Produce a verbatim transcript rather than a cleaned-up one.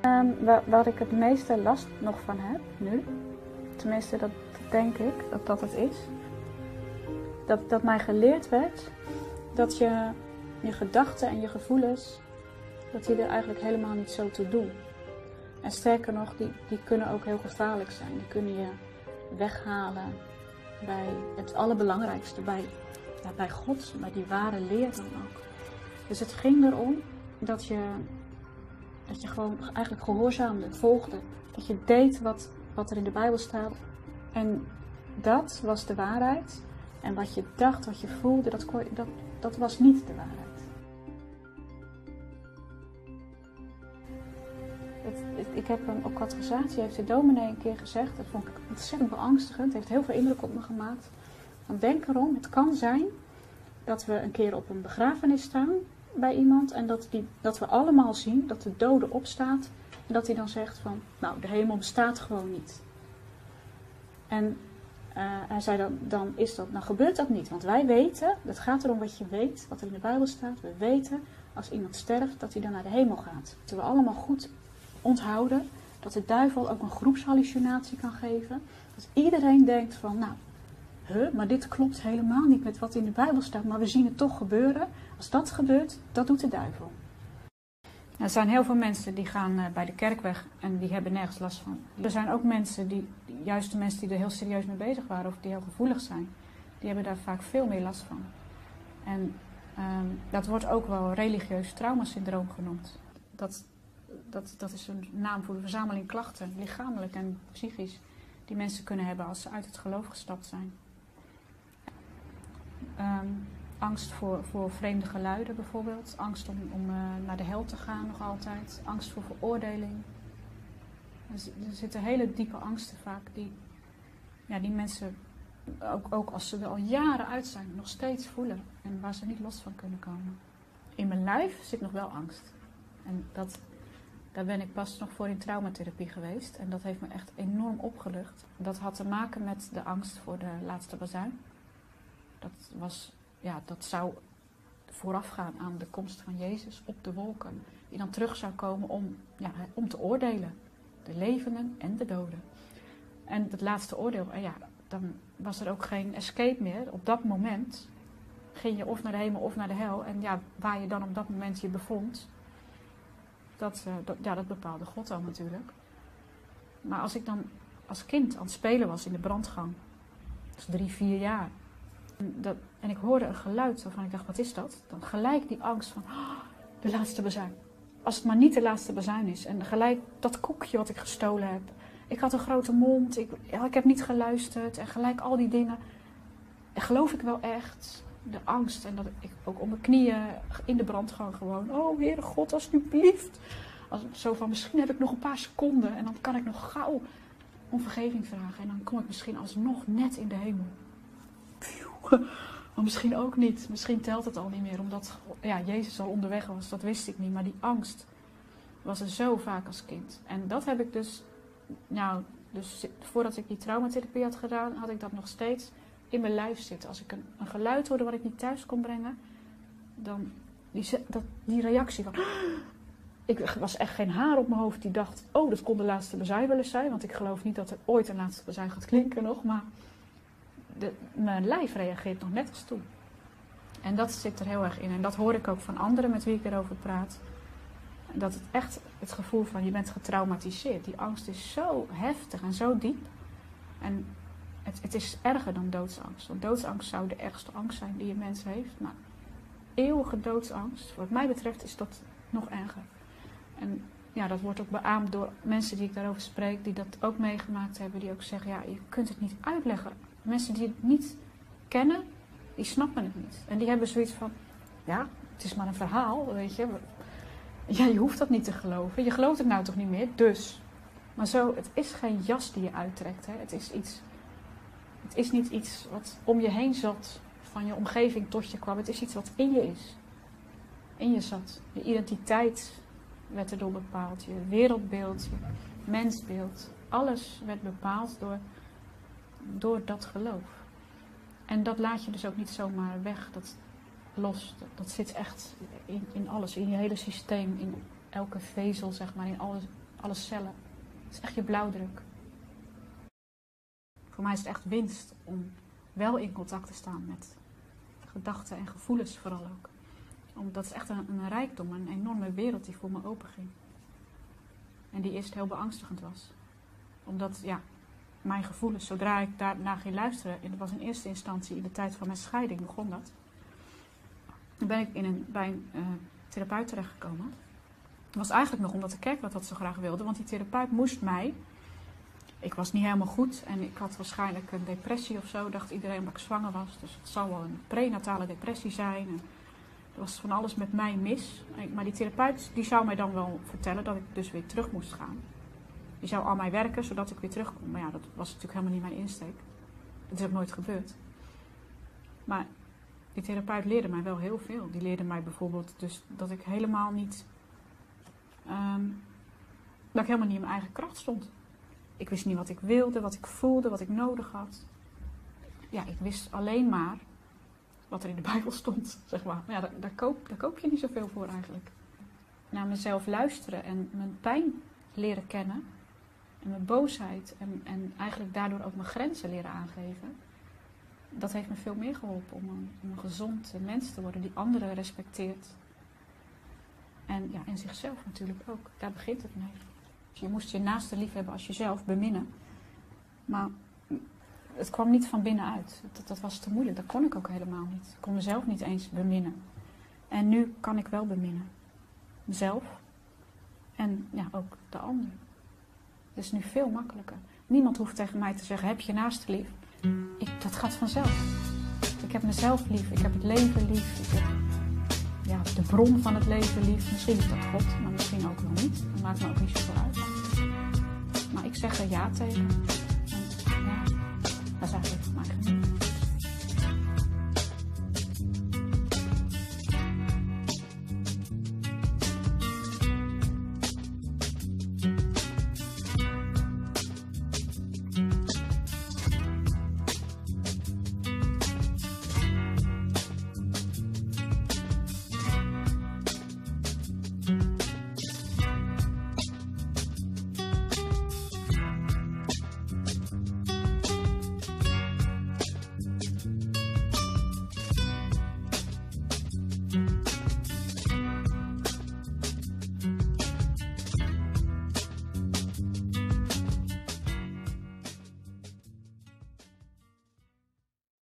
Um, waar, waar ik het meeste last nog van heb nu, tenminste dat denk ik dat dat het is, dat, dat mij geleerd werd dat je je gedachten en je gevoelens, dat die er eigenlijk helemaal niet zo toe doen. En sterker nog, die, die kunnen ook heel gevaarlijk zijn. Die kunnen je weghalen bij het allerbelangrijkste, bij, ja, bij God, bij die ware leer dan ook. Dus het ging erom dat je, dat je gewoon eigenlijk gehoorzaamde, volgde. Dat je deed wat, wat er in de Bijbel staat. En dat was de waarheid. En wat je dacht, wat je voelde, dat, kon, dat, dat was niet de waarheid. Het, ik heb een, op catechisatie heeft de dominee een keer gezegd, dat vond ik ontzettend beangstigend, het heeft heel veel indruk op me gemaakt. Van denk erom, het kan zijn dat we een keer op een begrafenis staan bij iemand en dat, die, dat we allemaal zien dat de dode opstaat en dat hij dan zegt van, nou de hemel bestaat gewoon niet. En uh, hij zei dan, dan is dat, nou gebeurt dat niet, want wij weten, het gaat erom wat je weet, wat er in de Bijbel staat, we weten als iemand sterft dat hij dan naar de hemel gaat. Dat we allemaal goed onthouden dat de duivel ook een groepshallucinatie kan geven. Dat iedereen denkt van, nou, huh, maar dit klopt helemaal niet met wat in de Bijbel staat, maar we zien het toch gebeuren. Als dat gebeurt, dat doet de duivel. Er zijn heel veel mensen die gaan uh, bij de kerk weg en die hebben nergens last van. Er zijn ook mensen, die, juist de mensen die er heel serieus mee bezig waren of die heel gevoelig zijn, die hebben daar vaak veel meer last van. En um, dat wordt ook wel religieus traumasyndroom genoemd. Dat, dat, dat is een naam voor de verzameling klachten, lichamelijk en psychisch, die mensen kunnen hebben als ze uit het geloof gestapt zijn. Um, angst voor, voor vreemde geluiden bijvoorbeeld, angst om, om uh, naar de hel te gaan nog altijd, angst voor veroordeling. Er, er zitten hele diepe angsten vaak die, ja, die mensen, ook, ook als ze er al jaren uit zijn, nog steeds voelen en waar ze niet los van kunnen komen. In mijn lijf zit nog wel angst. En dat, daar ben ik pas nog voor in traumatherapie geweest en dat heeft me echt enorm opgelucht. Dat had te maken met de angst voor de laatste bazuin. Dat was... Ja, dat zou voorafgaan aan de komst van Jezus op de wolken. Die dan terug zou komen om, ja, om te oordelen. De levenden en de doden. En het laatste oordeel, ja, dan was er ook geen escape meer. Op dat moment ging je of naar de hemel of naar de hel. En ja, waar je dan op dat moment je bevond, dat, uh, dat, ja, dat bepaalde God al natuurlijk. Maar als ik dan als kind aan het spelen was in de brandgang, dus drie, vier jaar, Dat, en ik hoorde een geluid waarvan ik dacht, wat is dat? Dan gelijk die angst van, oh, de laatste bazuin. Als het maar niet de laatste bazuin is. En gelijk dat koekje wat ik gestolen heb. Ik had een grote mond, ik, ja, ik heb niet geluisterd. En gelijk al die dingen. En geloof ik wel echt, de angst. En dat ik ook op mijn knieën in de brandgang gewoon, oh Heere God, alsjeblieft. Als, zo van, misschien heb ik nog een paar seconden. En dan kan ik nog gauw om vergeving vragen. En dan kom ik misschien alsnog net in de hemel. Maar misschien ook niet. Misschien telt het al niet meer. Omdat ja, Jezus al onderweg was. Dat wist ik niet. Maar die angst was er zo vaak als kind. En dat heb ik dus... Nou, dus voordat ik die traumatherapie had gedaan, had ik dat nog steeds in mijn lijf zitten. Als ik een, een geluid hoorde wat ik niet thuis kon brengen, dan die, dat, die reactie van... Ik was echt geen haar op mijn hoofd die dacht, oh, dat kon de laatste bazuin wel eens zijn. Want ik geloof niet dat er ooit een laatste bazuin gaat klinken nog. Maar de, mijn lijf reageert nog net als toen. En dat zit er heel erg in. En dat hoor ik ook van anderen met wie ik erover praat. Dat het echt het gevoel van je bent getraumatiseerd. Die angst is zo heftig en zo diep. En het, het is erger dan doodsangst. Want doodsangst zou de ergste angst zijn die een mens heeft. Maar eeuwige doodsangst, wat mij betreft, is dat nog erger. En ja, dat wordt ook beaamd door mensen die ik daarover spreek, die dat ook meegemaakt hebben. Die ook zeggen, ja, je kunt het niet uitleggen. Mensen die het niet kennen, die snappen het niet. En die hebben zoiets van, ja, het is maar een verhaal, weet je. Ja, je hoeft dat niet te geloven. Je gelooft het nou toch niet meer, dus. Maar zo, het is geen jas die je uittrekt. Hè. Het is iets, het is niet iets wat om je heen zat, van je omgeving tot je kwam. Het is iets wat in je is. In je zat. Je identiteit werd erdoor bepaald. Je wereldbeeld, je mensbeeld. Alles werd bepaald door, door dat geloof. En dat laat je dus ook niet zomaar weg. Dat los. Dat, dat zit echt in, in alles. In je hele systeem. In elke vezel, zeg maar. In alles, alle cellen. Het is echt je blauwdruk. Voor mij is het echt winst om wel in contact te staan met gedachten en gevoelens vooral ook. Omdat het is echt een, een rijkdom, een enorme wereld die voor me openging. En die eerst heel beangstigend was. Omdat, ja, mijn gevoelens, zodra ik daarna ging luisteren, en dat was in eerste instantie in de tijd van mijn scheiding, begon dat. Dan ben ik in een, bij een uh, therapeut terechtgekomen. Dat was eigenlijk nog omdat de kerk dat zo graag wilde, want die therapeut moest mij... Ik was niet helemaal goed en ik had waarschijnlijk een depressie of zo, dacht iedereen omdat ik zwanger was. Dus het zou wel een prenatale depressie zijn. En er was van alles met mij mis. Maar die therapeut die zou mij dan wel vertellen dat ik dus weer terug moest gaan. Die zou aan mij werken zodat ik weer terug kon. Maar ja, dat was natuurlijk helemaal niet mijn insteek. Dat is ook nooit gebeurd. Maar die therapeut leerde mij wel heel veel. Die leerde mij bijvoorbeeld dus dat ik helemaal niet... Um, dat ik helemaal niet in mijn eigen kracht stond. Ik wist niet wat ik wilde, wat ik voelde, wat ik nodig had. Ja, ik wist alleen maar wat er in de Bijbel stond, zeg maar. Maar ja, daar, daar, koop, daar koop je niet zoveel voor eigenlijk. Naar mezelf luisteren en mijn pijn leren kennen. En mijn boosheid. En, en eigenlijk daardoor ook mijn grenzen leren aangeven. Dat heeft me veel meer geholpen om een, om een gezond mens te worden die anderen respecteert. En ja, en zichzelf natuurlijk ook. Daar begint het mee. Je moest je naaste lief hebben als jezelf, beminnen. Maar het kwam niet van binnenuit. Dat, dat was te moeilijk. Dat kon ik ook helemaal niet. Ik kon mezelf niet eens beminnen. En nu kan ik wel beminnen. Mezelf. En ja, ook de ander. Het is nu veel makkelijker. Niemand hoeft tegen mij te zeggen, heb je naaste lief? Ik, dat gaat vanzelf. Ik heb mezelf lief. Ik heb het leven lief. Ik heb ja, de bron van het leven lief. Misschien is dat God, maar misschien ook nog niet. Dat maakt me ook niet zoveel uit. Maar ik zeg er ja tegen. En ja, dat is eigenlijk voor mij genoeg.